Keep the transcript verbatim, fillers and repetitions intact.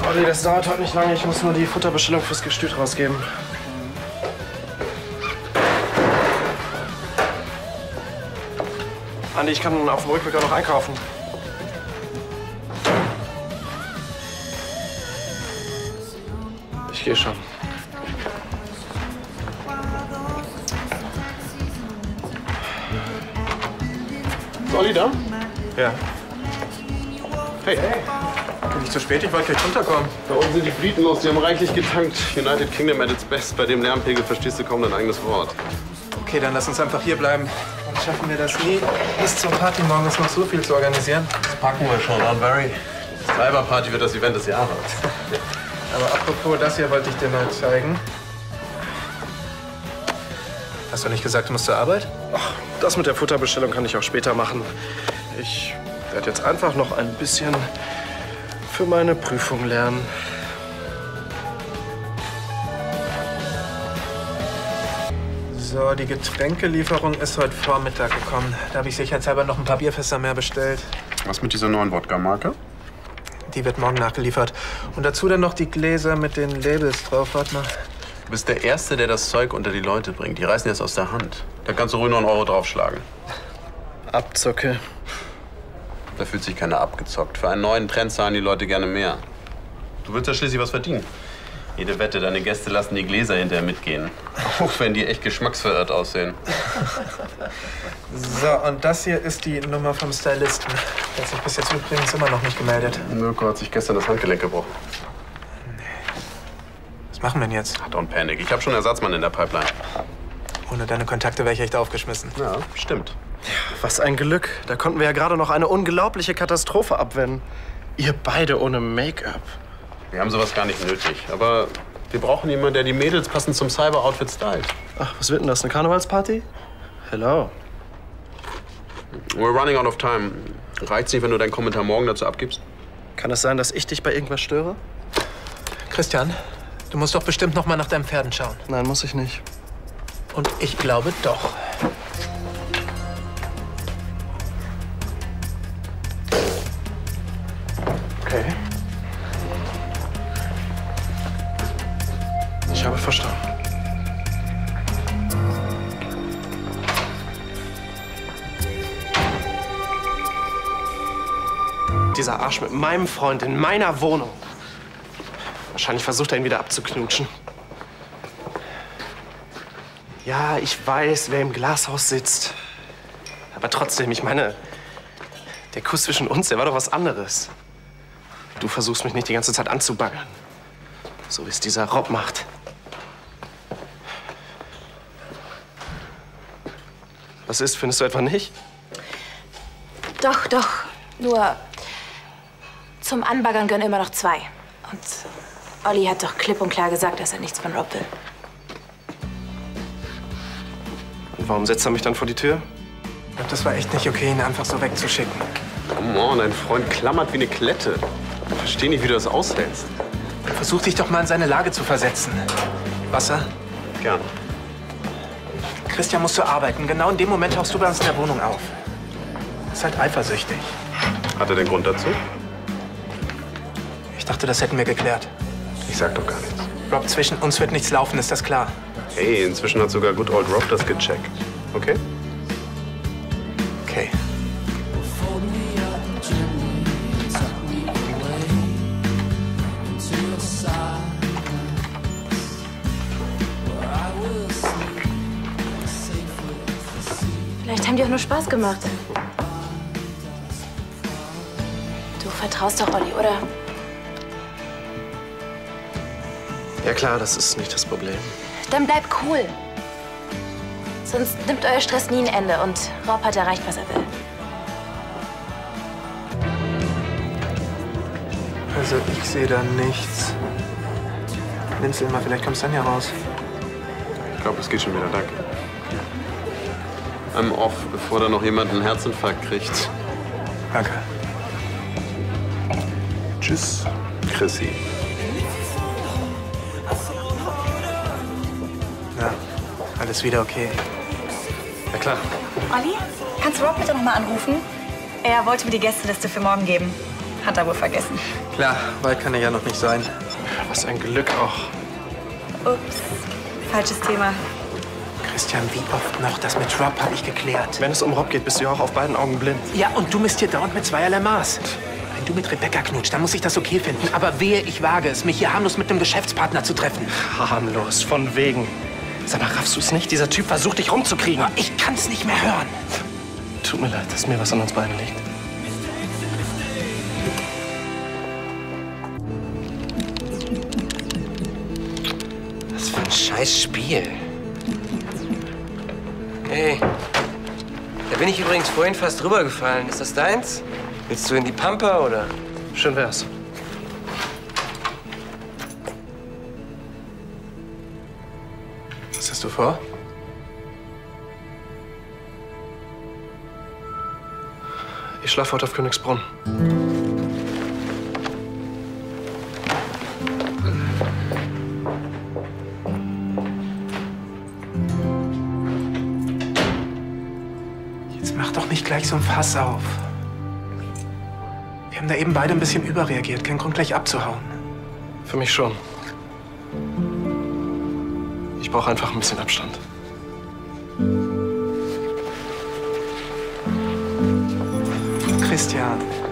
Olli, das dauert heute nicht lange. Ich muss nur die Futterbestellung fürs Gestüt rausgeben. Andi, ich kann auf dem Rückweg auch noch einkaufen. Ich gehe schon. Ist Olli da? Ja. Hey. Hey. Bin ich zu spät? Ich wollte gleich runterkommen. Bei uns sind die Briten los. Die haben reichlich getankt. United Kingdom at its best. Bei dem Lärmpegel verstehst du kaum dein eigenes Wort. Okay, dann lass uns einfach hier bleiben. Dann schaffen wir das nie. Bis zur Party morgen ist noch so viel zu organisieren. Das packen wir schon, don't worry. Die Cyberparty wird das Event des Jahres. Aber apropos, das hier wollte ich dir mal zeigen. Hast du nicht gesagt, du musst zur Arbeit? Ach, das mit der Futterbestellung kann ich auch später machen. Ich werde jetzt einfach noch ein bisschen für meine Prüfung lernen. So, die Getränkelieferung ist heute Vormittag gekommen. Da habe ich sicherheitshalber noch ein paar Bierfässer mehr bestellt. Was mit dieser neuen Wodka-Marke? Die wird morgen nachgeliefert. Und dazu dann noch die Gläser mit den Labels drauf. Warte mal. Du bist der Erste, der das Zeug unter die Leute bringt. Die reißen jetzt aus der Hand. Da kannst du ruhig noch einen Euro draufschlagen. Abzocke. Da fühlt sich keiner abgezockt. Für einen neuen Trend zahlen die Leute gerne mehr. Du willst ja schließlich was verdienen. Jede Wette, deine Gäste lassen die Gläser hinterher mitgehen. Auch wenn die echt geschmacksverirrt aussehen. So, und das hier ist die Nummer vom Stylisten. Der hat sich bis jetzt übrigens immer noch nicht gemeldet. Mirko hat sich gestern das Handgelenk gebrochen. Was machen wir denn jetzt? Don't panic. Ich habe schon einen Ersatzmann in der Pipeline. Ohne deine Kontakte wäre ich echt aufgeschmissen. Ja, stimmt. Was ein Glück. Da konnten wir ja gerade noch eine unglaubliche Katastrophe abwenden. Ihr beide ohne Make-up. Wir haben sowas gar nicht nötig. Aber wir brauchen jemanden, der die Mädels passend zum Cyber-Outfit stylt. Ach, was wird denn das? Eine Karnevalsparty? Hello. We're running out of time. Reicht's nicht, wenn du deinen Kommentar morgen dazu abgibst? Kann es sein, dass ich dich bei irgendwas störe? Christian, du musst doch bestimmt noch mal nach deinen Pferden schauen. Nein, muss ich nicht. Und ich glaube doch. Okay. Ich habe verstanden. Dieser Arsch mit meinem Freund in meiner Wohnung. Wahrscheinlich versucht er, ihn wieder abzuknutschen. Ja, ich weiß, wer im Glashaus sitzt. Aber trotzdem, ich meine, der Kuss zwischen uns, der war doch was anderes. Du versuchst mich nicht die ganze Zeit anzubaggern. So wie es dieser Rob macht. Was ist, findest du etwa nicht? Doch, doch. Nur zum Anbaggern gehören immer noch zwei. Und Olli hat doch klipp und klar gesagt, dass er nichts von Rob will. Und warum setzt er mich dann vor die Tür? Ich glaube, das war echt nicht okay, ihn einfach so wegzuschicken. Come on, dein Freund klammert wie eine Klette. Ich verstehe nicht, wie du das aushältst. Versuch dich doch mal in seine Lage zu versetzen. Wasser? Gern. Christian muss zur Arbeiten. Genau in dem Moment tauchst du bei uns in der Wohnung auf. Ist halt eifersüchtig. Hat er den Grund dazu? Ich dachte, das hätten wir geklärt. Ich sag doch gar nichts. Rob, zwischen uns wird nichts laufen, ist das klar? Hey, inzwischen hat sogar Good Old Rob das gecheckt. Okay? Okay. Vielleicht haben die auch nur Spaß gemacht. Du vertraust doch Olli, oder? Ja klar, das ist nicht das Problem. Dann bleib cool. Sonst nimmt euer Stress nie ein Ende und Rob hat erreicht, was er will. Also ich sehe da nichts. Blinzel mal, vielleicht kommst du dann ja raus. Ich glaube, es geht schon wieder. Danke. I'm off, bevor da noch jemand einen Herzinfarkt kriegt. Danke. Tschüss, Chrissy. Ja, alles wieder okay. Ja klar. Olli, kannst du Rob bitte noch mal anrufen? Er wollte mir die Gästeliste für morgen geben. Hat er wohl vergessen. Klar, weit kann er ja noch nicht sein. Was ein Glück auch. Ups, falsches Thema. Christian, wie oft noch? Das mit Rob habe ich geklärt. Wenn es um Rob geht, bist du ja auch auf beiden Augen blind. Ja, und du misst hier dauernd mit zweierlei Maß. Wenn du mit Rebecca knutscht, dann muss ich das okay finden. Aber wehe, ich wage es, mich hier harmlos mit einem Geschäftspartner zu treffen. Harmlos, von wegen. Sag mal, raffst du es nicht? Dieser Typ versucht, dich rumzukriegen. Ich kann's nicht mehr hören. Tut mir leid, dass mir was an uns beiden liegt. Was für ein scheiß Spiel. Hey, da bin ich übrigens vorhin fast drüber gefallen. Ist das deins? Willst du in die Pampa, oder? Schön wär's. Was hast du vor? Ich schlafe heute auf Königsbrunn. Jetzt mach doch nicht gleich so ein Fass auf. Wir haben da eben beide ein bisschen überreagiert. Kein Grund, gleich abzuhauen. Für mich schon. Ich brauche einfach ein bisschen Abstand. Christian.